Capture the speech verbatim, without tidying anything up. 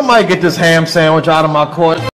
Somebody get this ham sandwich out of my court.